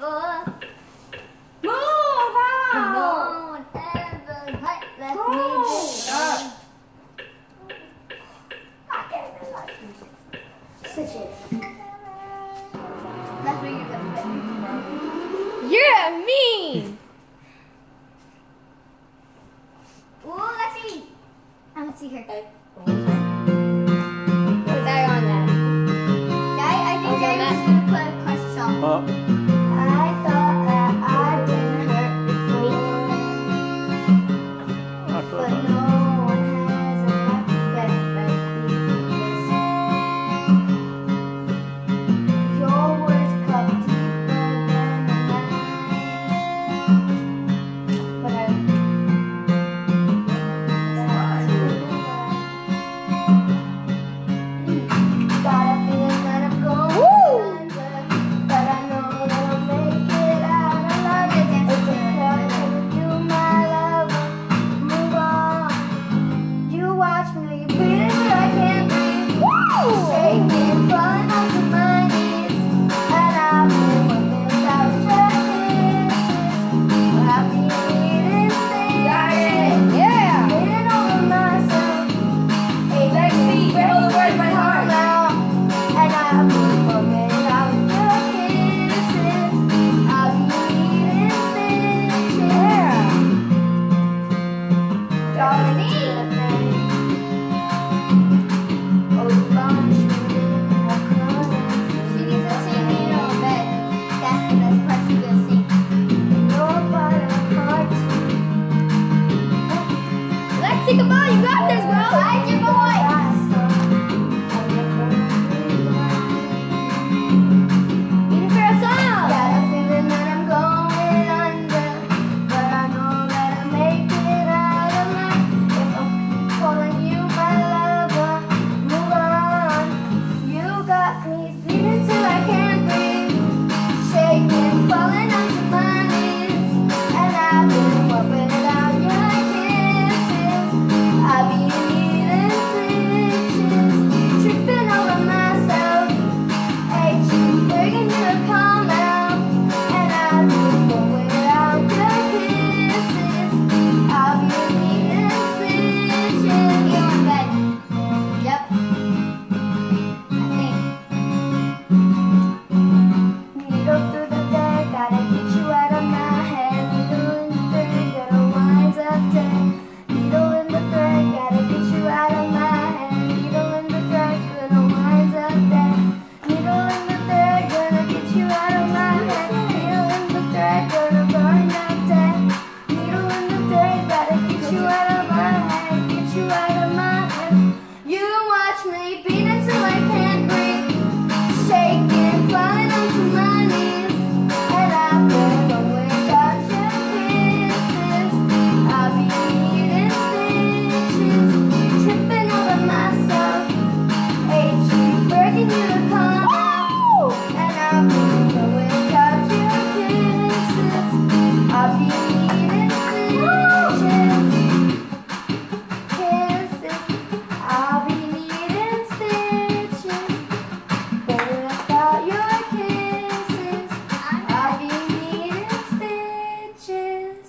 before. Move No out! one ever left me Go. there. I can't even like music. Switch it. That's where you're gonna You're mean. Ooh, let's see. I want to see her. Put that on that. I think Jerry was gonna put a country song. I thought that I didn't hurt before, but no one has a life that this. Your words cut deeper than a knife, but got a feeling that I'm going under, but I know that I'll make it out alive. If because you, my lover, move on. You watch me breathe till I can't breathe. Shaking, falling onto my knees, and I've been working without your kisses. I've been eating things, Yeah. getting over myself. Lexi, you know the words by heart. And I've been working without your kisses. I've been eating stitches. Darling, oh, lunch, I couldn't She needs to sing in her own bed. That's the best part she's gonna sing. nobody hard to Lexi, come on, you got this, bro. Hide your boy. You for a song. Got a feeling that I'm going under, but I know that I'll make it out alive. If I keep calling you my lover, move on. You got me bleeding till I can't breathe, shaking, falling onto my knees, and I've been working without your kisses. I've been eating stitches, tripping over myself. Hey, she's begging you to come out, and I've been going without your kisses. I've been eating stitches. You in bed. Yep. I think. Needle through the bed, gotta get you out of my head. Needle in the thread, gonna wind up dead. Needle in the thread, gotta get you out of my head. Needle in the thread, gonna wind up dead. Needle in the thread, gonna get you out of my head. Needle in the thread, gonna burn up dead. Needle in the thread, gotta get you out of my head. Get you out of my head. You watch me beat until I can't breathe, shaking, falling onto my knees, and I've been going without your kisses. I've been eating stitches, tripping over myself. Hey, she's begging you to come out, and I've been going without your kisses. I've been eating stitches, kisses. I've been eating stitches, but without your kisses, I've been eating stitches.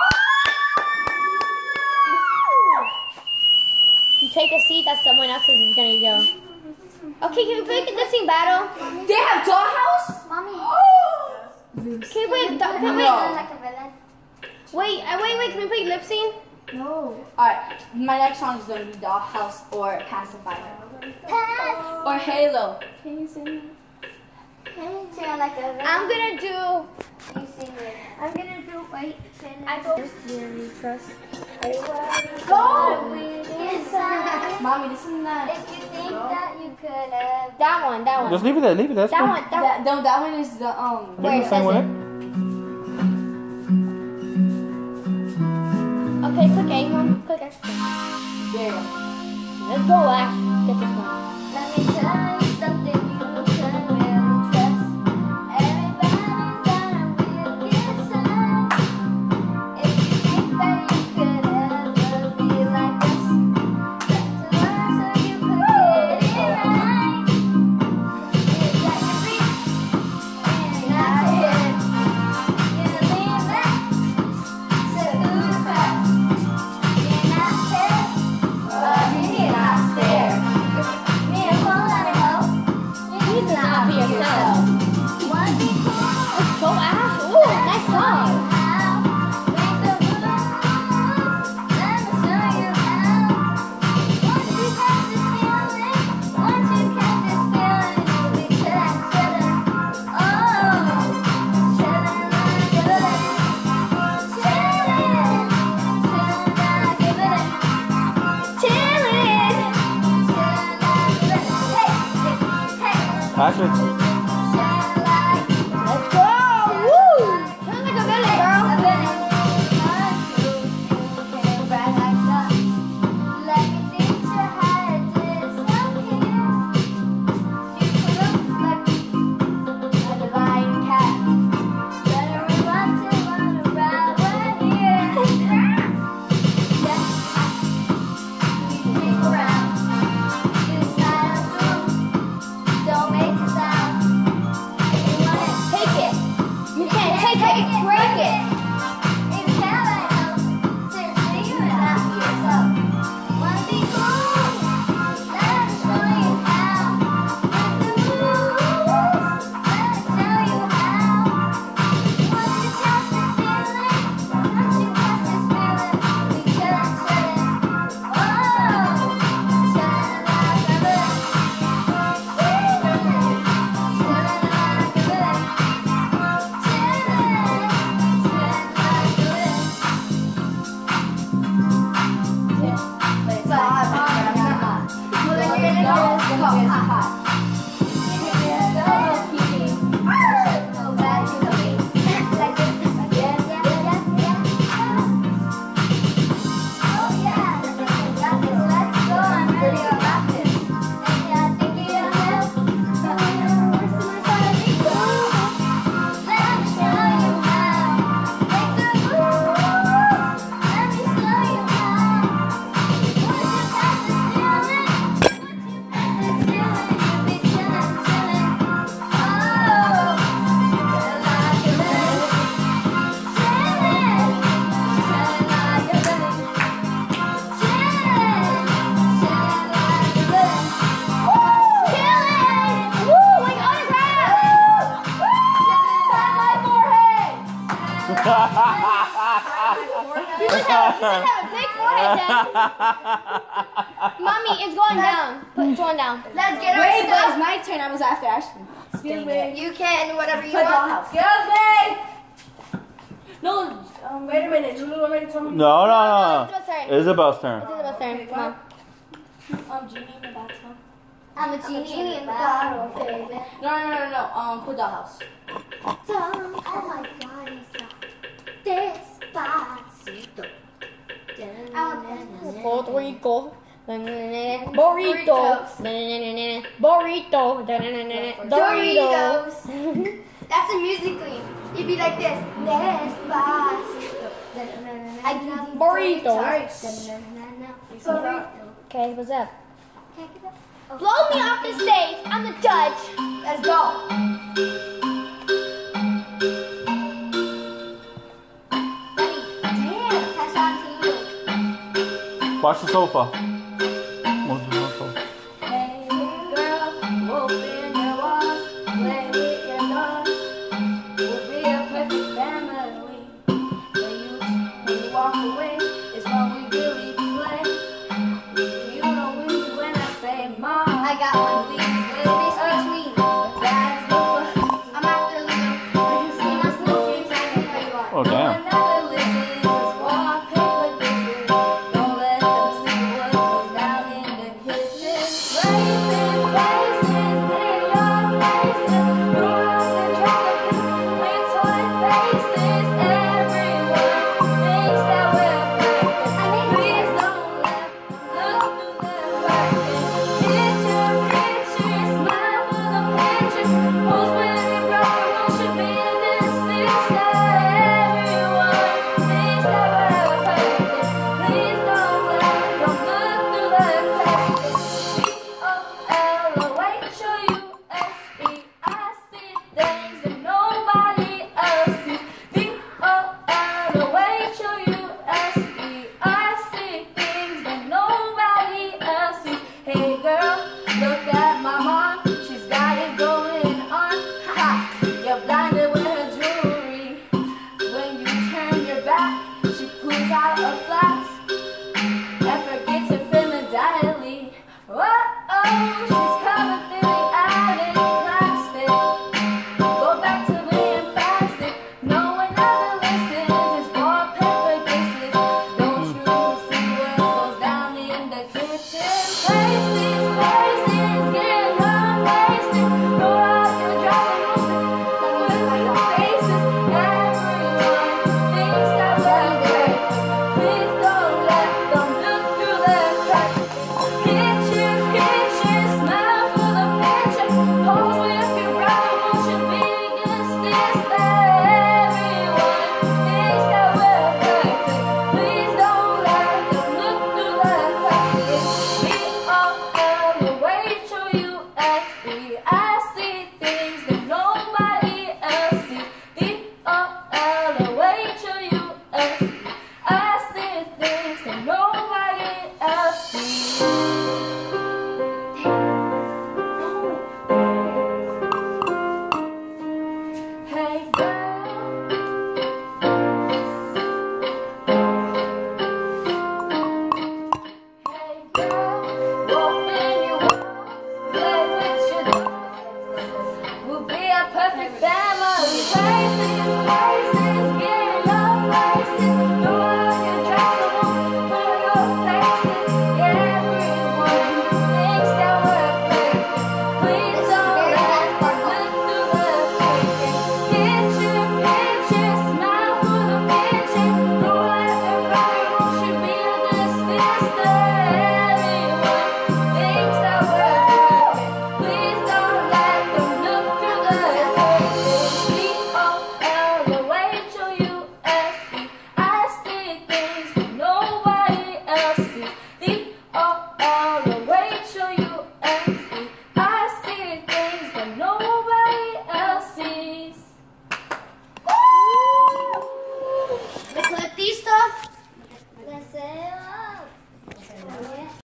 You take a seat that someone else is gonna go. Okay, can we play a lip sync battle? They have Dollhouse? Mommy. Can we play? Can we Mommy, play? like a villain. Wait, can we play lip sync? No. Alright, my next song is gonna be Dollhouse or Pacifier. Pass. Or Halo. Can you sing it? Sing it like a villain. I'm gonna do. You sing it. I'm gonna do. Wait. I go. Trust. Go. Inside. Mommy, this is not. If you think that you could have. That one. That one. Just leave it there. Leave it there. That one. That one. No, that one is the Where Leave it the same says way. Okay, click A, Mom. Click A. There you go. Let's go, Ash. Get this one. Let me tell you something you can really trust. Everybody's gonna will get some. If you think that you could ever be like us, try to learn so you could get it right. Is that your dream? And that's it. Patrick. Let's go! Woo! Sounds like a villain, girl. Don't make a sound. If you want it, Take it. You can't take it. Break it. if you can't let go, seriously, you're not yourself. Wanna be cool? Let me show you how. Make the moves. Let me show you how. Want to catch this feeling? Don't you catch this feeling? We couldn't shut it. Oh, shut it like a bird. You just have a big forehead, Dad. Mommy, it's going down. It's going down. Let's get our Wait, but it's stuff. my turn. I was after Ashton. Excuse me. You can whatever you Put want. dollhouse. Excuse me. No, wait a minute. You already told me. No, no, no. It's my turn. Isabel's turn. It's Isabel's turn. Come on. Genie in the bathtub. I'm a genie in the bottle, baby. No. Put dollhouse. Oh my God, Despacito. Puerto Rico. Burrito. Burrito. Doritos. Doritos. That's a musically. You'd be like this. Despacito. I give you Burritos. Burrito. Okay, what's up? Blow me off the stage. I'm the judge. Let's go. Damn, pass on to you. Watch the sofa. Watch the sofa. Hey, girl, open your walls, play with your dolls. We'll be a perfect family. When you walk away, it's when we really play. You know when I say mom, I got one. Space between. that's the fun. I'm after Leo. See my sneaking time where you are. Oh, damn. Never listen, just wallpaper dishes. Don't let them see what goes down in the kitchen. Places, in your faces. Roll out the dress up with toy faces everywhere. Thinks that we're perfect. Please don't let them look through the curtain. Picture, smile for the picture. Pose with your brother, won't you be the sister?